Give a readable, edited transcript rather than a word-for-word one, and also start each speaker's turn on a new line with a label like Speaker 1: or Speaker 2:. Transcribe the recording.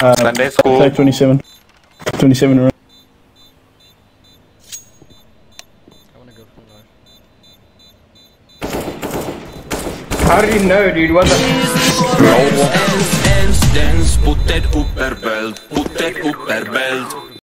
Speaker 1: Sunday school.
Speaker 2: Side 27. 27 around.
Speaker 3: I wanna go for life.
Speaker 4: How do you know, dude? What the?
Speaker 5: Dance, dance, put that upper belt, put that upper belt.